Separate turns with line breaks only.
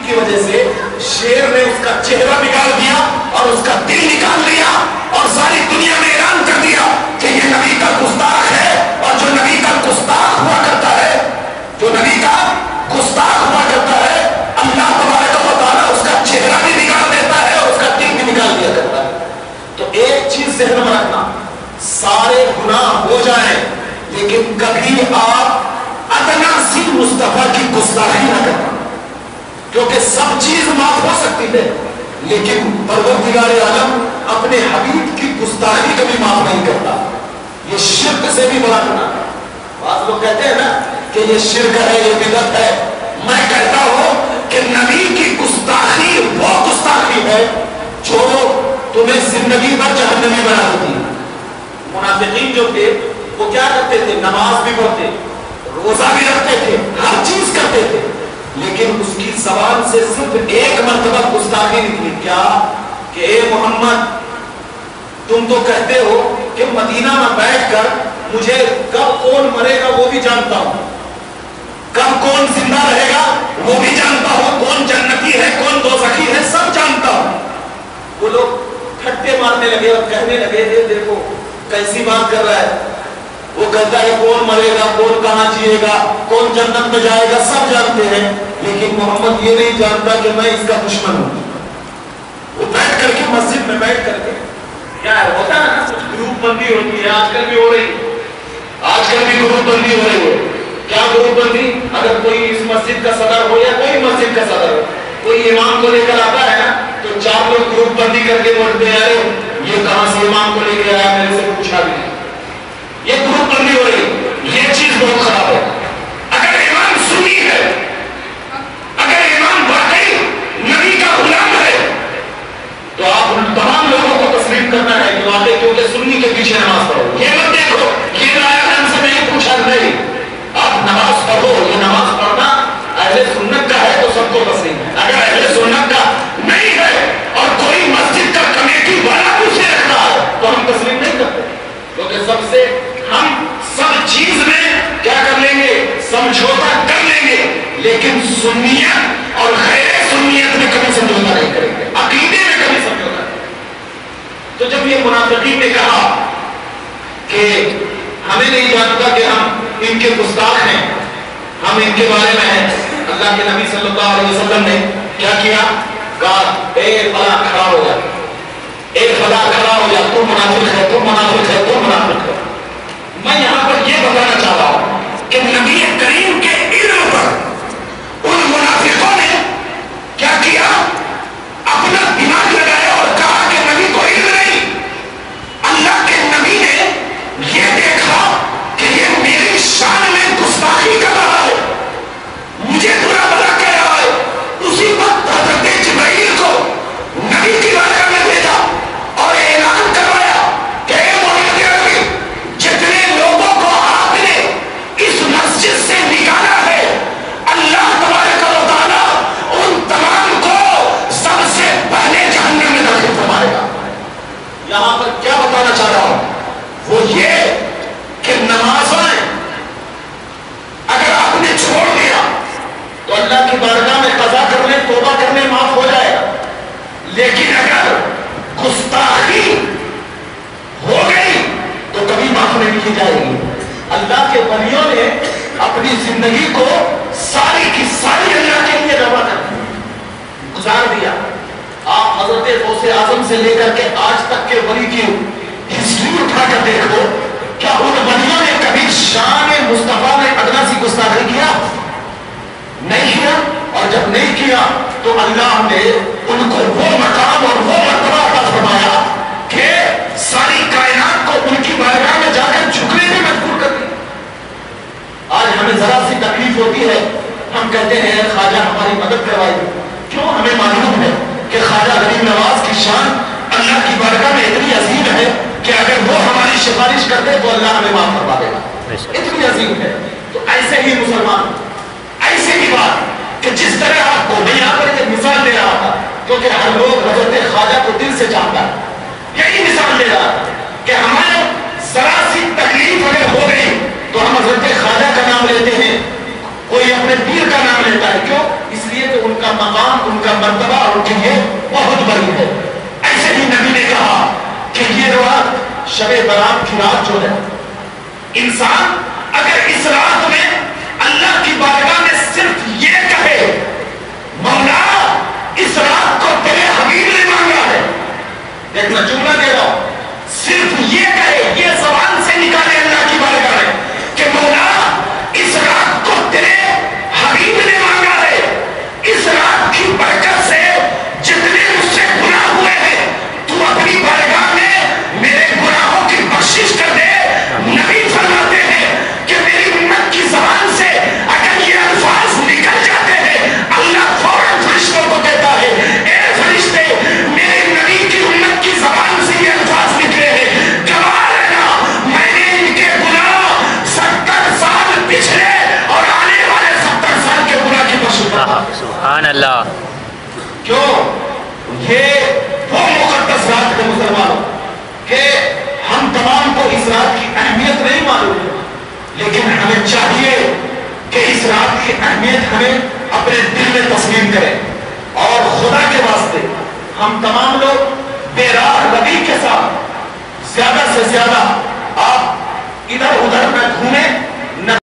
کی وجہ سے شیر نے اس کا چہرہ بگاڑ دیا اور اس کا دل نکال لیا اور ساری دنیا میں اعلان کر دیا کہ یہ نبی کا گستاخ ہے. اور جو نبی کا گستاخ ہوا کرتا ہے، جو نبی کا گستاخ ہوا کرتا ہے، اللہ تبارک و تعالیٰ اس کا چہرہ بھی نکال دیتا ہے اور اس کا دل بھی نکال دیا کرتا ہے. تو ایک چیز ذہن میں رکھنا، سارے گناہ ہو جائیں لیکن کبھی آپ ادنا سی مصطفیٰ کی گستاخی نہ کرنا، کیونکہ سب چیز معاف ہو سکتی ہے لیکن پروردگار عالم اپنے حبیب کی گستاخی کبھی معاف نہیں کرتا. یہ شرک سے بھی بڑا گناہ ہے. بعض لوگ کہتے ہیں نا کہ یہ شرک ہے، یہ بدعت ہے. میں کہتا ہوں کہ نبی کی گستاخی وہ گستاخی ہے جو تمہیں زندگی بھر جہنمی بنا دیتی ہے. منافقین جو تھے وہ کیا کرتے تھے؟ نماز بھی پڑھتے، روزہ بھی رکھتے تھے، ہر چیز کرتے تھے، لیکن اس کی زبان سے صرف ایک مرتبہ گستاخی نکلی. کیا کہ اے محمد، تم تو کہتے ہو کہ مدینہ میں بیٹھ کر مجھے کب کون مرے گا وہ بھی جانتا ہوں، کب کون زندہ رہے گا وہ بھی جانتا ہوں، کون جنتی ہے کون دوزخی ہے سب جانتا ہوں. وہ لوگ کھٹے مارنے لگے اور کہنے لگے دیکھو کیسی بات کر رہا ہے. وہ کہتا ہے کون مرے گا، کون کہاں جیے گا، کون جنت میں جائے گا سب جانتے ہیں، لیکن محمد یہ نہیں جانتا کہ میں اس کا دشمن ہوں. وہ بیٹھ کر کے مسجد میں بیٹھ کر کے کیا ہوتا ہے نا، کچھ گروپ بندی ہوتی ہے، آج کل بھی ہو رہی، آج کل بھی گروپ بندی ہو رہی ہے. کیا گروپ بندی؟ اگر کوئی اس مسجد کا صدر ہو یا کوئی مسجد کا صدر ہو، کوئی امام کو لے کر آتا ہے نا تو چار لوگ گروپ بندی کر کے بولتے ہیں یہ کہاں سے امام کو لے کے آیا، میرے سے پوچھا بھی نہیں. یہ گروپ بندی ہو رہی ہے، یہ چیز بہت خراب ہے. اگر امام سنی ہے، اگر امام واقعی نبی کا غلام ہے تو آپ ان تمام لوگوں کو تسلیم کرنا ہے کہ واقعی کیونکہ سنی کے پیچھے نماز پڑھو. یہ مت دیکھو یہ آیا ہم سے نہیں پوچھا، نہیں، آپ نماز پڑھو. یہ نماز پڑھنا اہل سنت کا ہے تو سب کو تسلیم ہے. اگر اہل سنت کا نہیں ہے اور کوئی مسجد کا کمیٹی والا پیچھے رکھتا ہے تو ہم تسلیم نہیں کرتے، کیونکہ سب سے ہم سب چیز میں کیا کر لیں گے؟ سمجھوتا کر لیں گے، لیکن سنیت اور غیر سنیت میں کبھی سمجھوتا نہیں کریں گے، عقیدے میں کبھی سمجھوتا نہیں. تو جب یہ منافقین نے کہا کہ ہمیں نہیں جانتا کہ ہم ان کے گستاخ ہیں، ہم ان کے بارے میں ہیں، اللہ کے نبی صلی اللہ علیہ وسلم نے کیا کیا؟ کہا اے فلاں کھڑا ہو جا، اے فلاں کھڑا ہو جا، تم منافق ہے، تم منافق ہے، تم منافق ہے. میں یہاں پر یہ بتانا چاہ رہا ہوں کہ نبی کریم کے علم پر ان منافقوں نے کیا کیا؟ اپنا دماغ لگایا اور کہا کہ نبی کو علم نہیں. اللہ کے نبی نے یہ دیکھا کہ یہ میری شان میں گستاخی کر رہا ہے، مجھے برا بلا کہہ رہا ہے. اسی وقت حضرت جبرائیل کو نبی کی بارگاہ میں بھیجا اور اعلان کروایا کہ اے محمد عربی، جتنے لوگوں کو آپ نے اس مسجد سے نکالا ہے اللہ تبارک و تعالیٰ ان تمام کو سب سے پہلے جہنم میں داخل فرمائے گا. یہاں پر کیا بتانا چاہ رہا ہوں وہ یہ کہ نمازیں اگر آپ نے چھوڑ دیا تو اللہ کی بارگاہ میں قضا کرنے توبہ کرنے معاف ہو جائے گا، لیکن اگر گستاخی ہو گئی تو کبھی معاف نہیں کی جائے گی. اللہ کے ولیوں نے اپنی زندگی کو ساری کی ساری اللہ کے لیے روا کر گزار دیا. آپ حضرت غوث اعظم سے لے کر کے آج تک کے ولی کی ہسٹری اٹھا کر دیکھو، کیا ان ولیوں نے کبھی شان مصطفیٰ میں ادنا سی گستاخی کیا؟ نہیں کیا. اور جب نہیں کیا تو اللہ نے ان کو وہ مقام اور وہ مرتبہ عطا فرمایا کہ ساری کائنات کو ان کی بارگاہ میں جا کر جھکنے میں مجبور کر دیا. آج ہمیں ذرا سی تکلیف ہوتی ہے، ہم کہتے ہیں خواجہ ہماری مدد کروائے. کیوں؟ ہمیں معلوم ہے کہ خواجہ غریب نواز کی شان اللہ کی بارگاہ میں اتنی عظیم ہے کہ اگر وہ ہماری سفارش کر دے تو اللہ ہمیں معاف کروا دے گا، اتنی عظیم ہے. تو ایسے ہی مسلمان، ایسے ہی بات کہ جس طرح آپ کو میں یہاں پر ایک مثال دے رہا تھا کیونکہ ہر لوگ حضرت خواجہ کو دل سے جانتا ہے، یہی مثال دے رہا تھا کہ ہمیں ذرا سی تکلیف اگر ہو گئی تو ہم حضرت خواجہ کا نام لیتے ہیں، کوئی اپنے پیر کا نام لیتا ہے. کیوں؟ اس لیے کہ ان کا مقام مرتبہ ان کے لیے بہت بڑی ہے. ایسے ہی نبی نے کہا کہ یہ رات شب برات کی رات جو ہے، انسان اگر اس رات میں اللہ کی بارگاہ میں صرف یہ کہے مولا اس رات کو تیرے حبیب نے مانگا ہے، ایک میں جملہ دے رہا ہوں، صرف یہ کہے، یہ زبان سے نکالے اللہ کی بارگاہ میں کہ مولا اس رات کو تیرے حبیب نے مانگا ہے، اس رات کی برکت سے جتنے مجھ سے گناہ ہوئے ہیں تو اپنی بارگاہ میں میرے گناہوں کی بخشش کر دے. نبی فرماتے ہیں کہ میری امت کی زبان سے اگر یہ الفاظ نکل جاتے ہیں اللہ فوراً فرشتوں کو کہتا ہے اے فرشتے میرے نبی کی امت کی زبان سے یہ الفاظ نکلے ہیں، گواہ رہنا میں نے ان کے گناہ 70 سال پچھلے اور آنے والے 70 سال کے گناہ کی بخشش کرتا.
سبحان اللہ.
کیوں؟ یہ وہ مقدس رات ہے مسلمانوں کہ ہم تمام کو اس رات کی اہمیت نہیں معلوم ہے، لیکن ہمیں چاہیے کہ اس رات کی اہمیت ہمیں اپنے دل میں تسلیم کریں. اور خدا کے واسطے ہم تمام لوگ بے راہ روی کے ساتھ زیادہ سے زیادہ